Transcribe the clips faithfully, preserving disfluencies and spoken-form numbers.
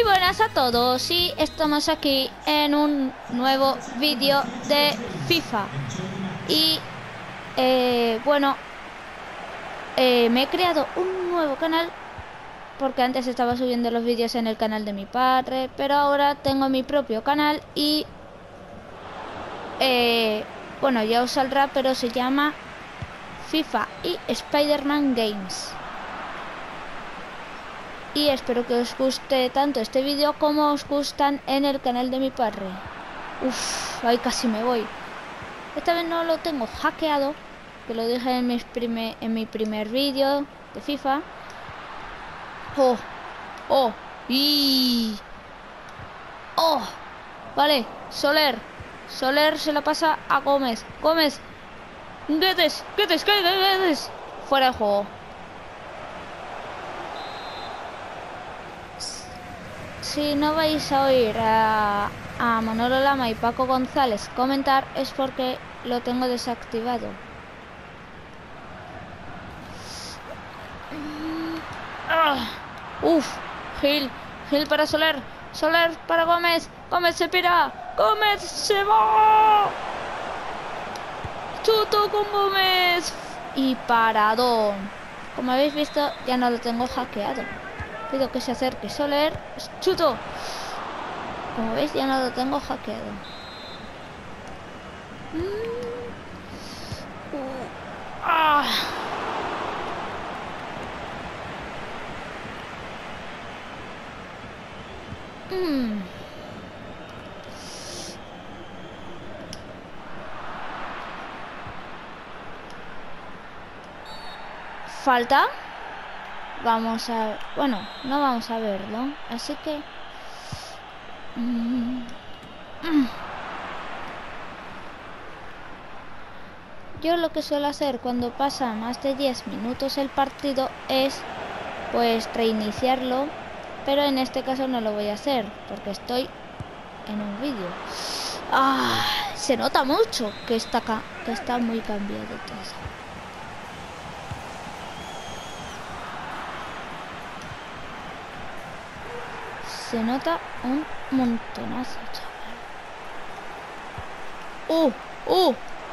buenas a todos y estamos aquí en un nuevo vídeo de FIFA. Y eh, bueno, eh, me he creado un nuevo canal porque antes estaba subiendo los vídeos en el canal de mi padre, pero ahora tengo mi propio canal y eh, bueno, ya os saldrá, pero se llama FIFA y Spider-Man Games. Y espero que os guste tanto este vídeo como os gustan en el canal de mi padre. Uff, ahí casi me voy. Esta vez no lo tengo hackeado, que lo dije en, mis prime, en mi primer vídeo de FIFA. Oh, oh, y... oh, vale, Soler. Soler se la pasa a Gómez. Gómez. Guedes, Guedes, Guedes. Fuera de juego. Si no vais a oír a, a Manolo Lama y Paco González comentar, es porque lo tengo desactivado. Uh, Uf, Gil, Gil para Soler, Soler para Gómez, Gómez se pira, Gómez se va. Chuto con Gómez y paradón. Como habéis visto, ya no lo tengo hackeado. Pido que se acerque Soler. ¡Chuto! Como veis, ya no lo tengo hackeado. Mm. Uh. Ah. Mm. Falta. Vamos a... bueno, no vamos a verlo. Así que... Mm. Mm. Yo lo que suelo hacer cuando pasa más de diez minutos el partido es pues reiniciarlo. Pero en este caso no lo voy a hacer porque estoy en un vídeo. Ah, se nota mucho que está, que está muy cambiado todo. Se nota un montonazo, chaval. ¡Uh! ¡Uh!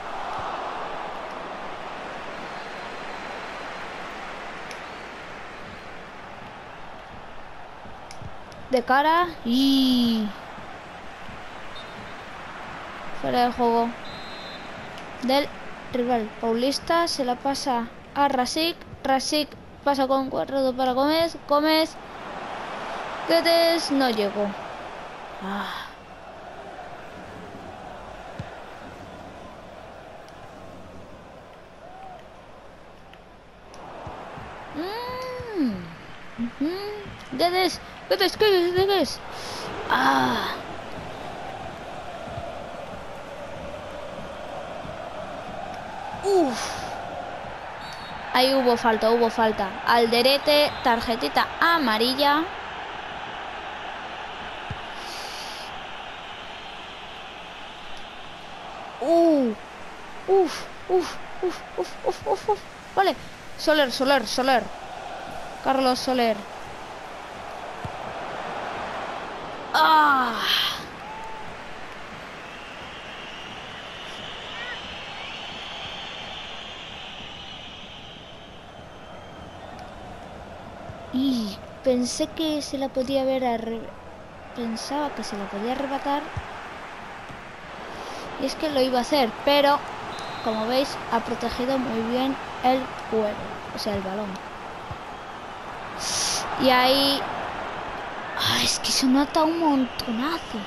De cara y... fuera de juego del rival. Paulista se la pasa a Rasik. Rasik pasa con cuadrado para Gómez. Gómez... Guedes no llegó. Ah. Mm. Mm-hmm. Guedes, Guedes, Guedes, Guedes. Ah. Uf. Ahí hubo falta, hubo falta. Alderete, tarjetita amarilla. Uh, uf, uf, uf, uf, uf, uf, uf. Vale, Soler, Soler, Soler. Carlos Soler. Ah. Y pensé que se la podía ver arre... pensaba que se la podía arrebatar. Y es que lo iba a hacer, pero como veis ha protegido muy bien el juego, o sea el balón. Y ahí... ah, es que se nota un montonazo.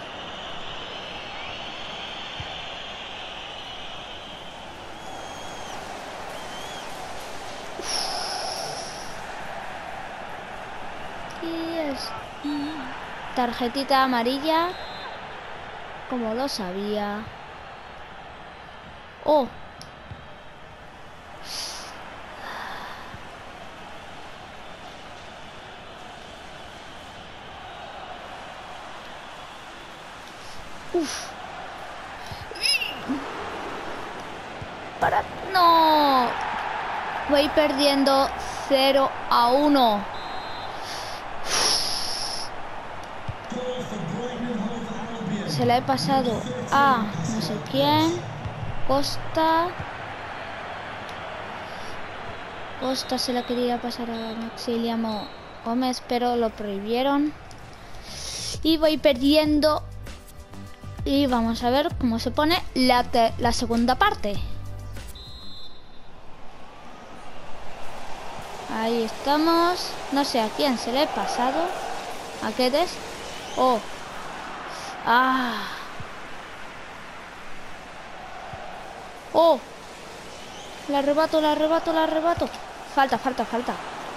Y es... tarjetita amarilla. Como lo sabía. Oh. Uf. Para... no. Voy perdiendo cero a uno. Se la he pasado a no sé quién. Costa. Costa se la quería pasar a Maximiliano Gómez, pero lo prohibieron. Y voy perdiendo. Y vamos a ver cómo se pone la, la segunda parte. Ahí estamos. No sé a quién se le he pasado. ¿A qué es? Oh. Ah. Oh. La arrebato, la arrebato, la arrebato. Falta, falta, falta.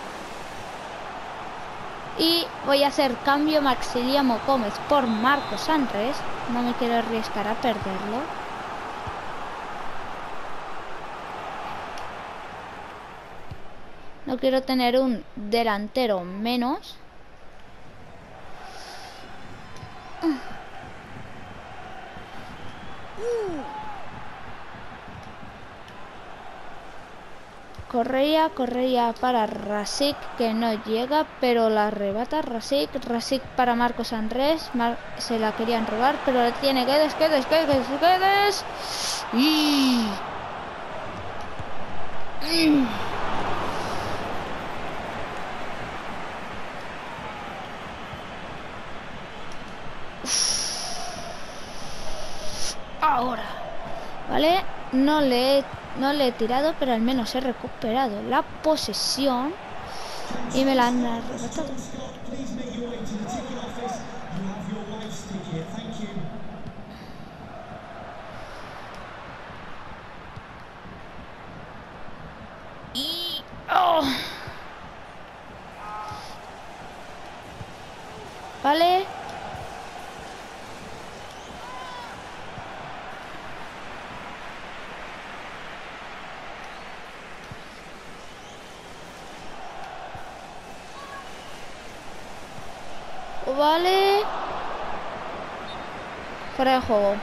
Y voy a hacer cambio Maximiliano Gómez por Marcos Andrés. No me quiero arriesgar a perderlo. No quiero tener un delantero menos. Correa, Correa para Rasic, que no llega, pero la arrebata Rasic. Rasic para Marcos Andrés. Mar se la querían robar, pero le tiene Guedes, Guedes, Guedes, Guedes. Y... Mm. Ahora, ¿vale? No le he No le he tirado, pero al menos he recuperado la posesión y me la han arrebatado. Y... Oh. Vale. Vale. Fuera de juego.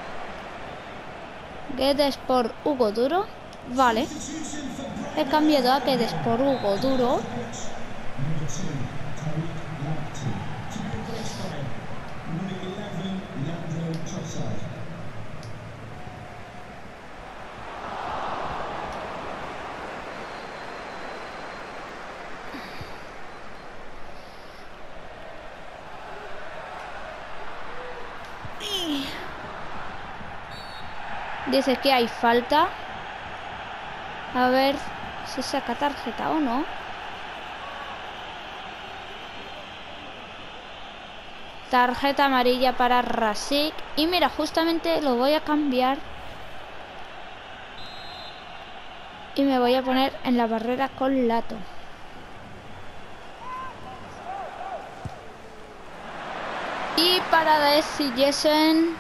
Guedes por Hugo Duro. Vale. He cambiado a Guedes por Hugo Duro. Dice que hay falta. A ver si saca tarjeta o no. Tarjeta amarilla para Rasic. Y mira, justamente lo voy a cambiar. Y me voy a poner en la barrera con Lato. Y para Desi Jessen.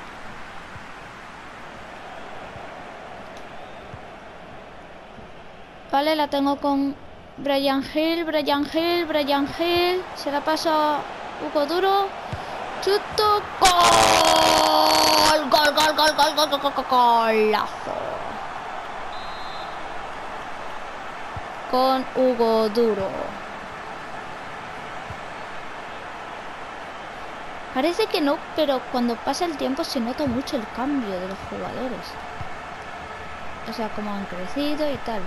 Vale, la tengo con Brian Hill, Brian Hill, Brian Hill. Se la paso a Hugo Duro. Chuto. ¡Gol! ¡Gol, gol, gol, gol, gol, gol, gol, golazo! Con Hugo Duro. Parece que no, pero cuando pasa el tiempo se nota mucho el cambio de los jugadores. O sea, cómo han crecido y tal.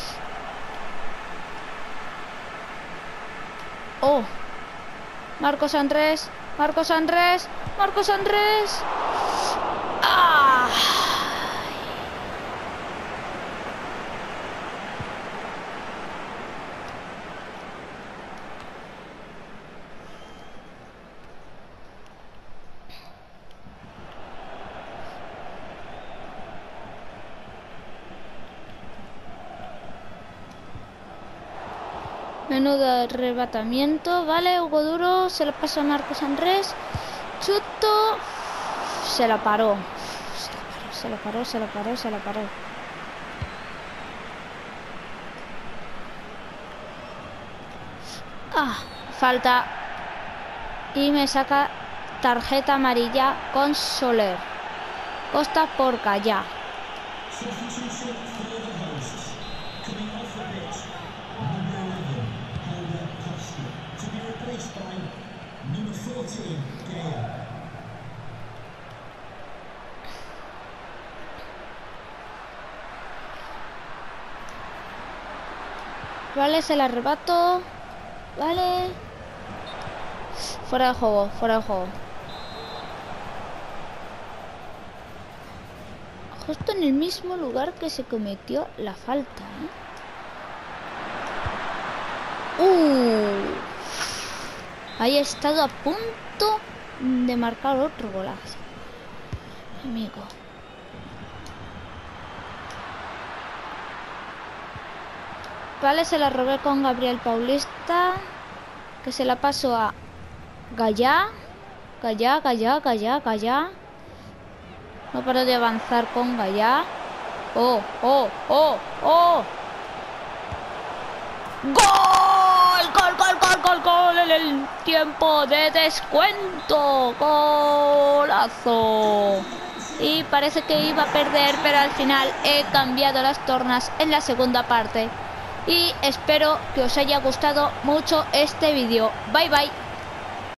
Oh, Marcos Andrés, Marcos Andrés, Marcos Andrés. ¡Ah! Menudo arrebatamiento. Vale, Hugo Duro. Se lo pasa a Marcos Andrés. Chuto. Se la paró. Se la paró, se la paró, se la paró. Ah, falta. Y me saca tarjeta amarilla con Soler. Costa por Callá. Vale, se la arrebato. Vale. Fuera de juego, fuera de juego. Justo en el mismo lugar que se cometió la falta, ¿eh? Uh. Ahí he estado a punto de marcar otro golazo. Amigo. Vale, se la robé con Gabriel Paulista. Que se la paso a Gallá. Gallá, Gallá, Gallá, Gallá. No paro de avanzar con Gallá. Oh, oh, oh, oh. ¡Gol! ¡Gol, gol, gol, gol, gol! En el tiempo de descuento. ¡Golazo! Y parece que iba a perder, pero al final he cambiado las tornas en la segunda parte. Y espero que os haya gustado mucho este vídeo. Bye, bye.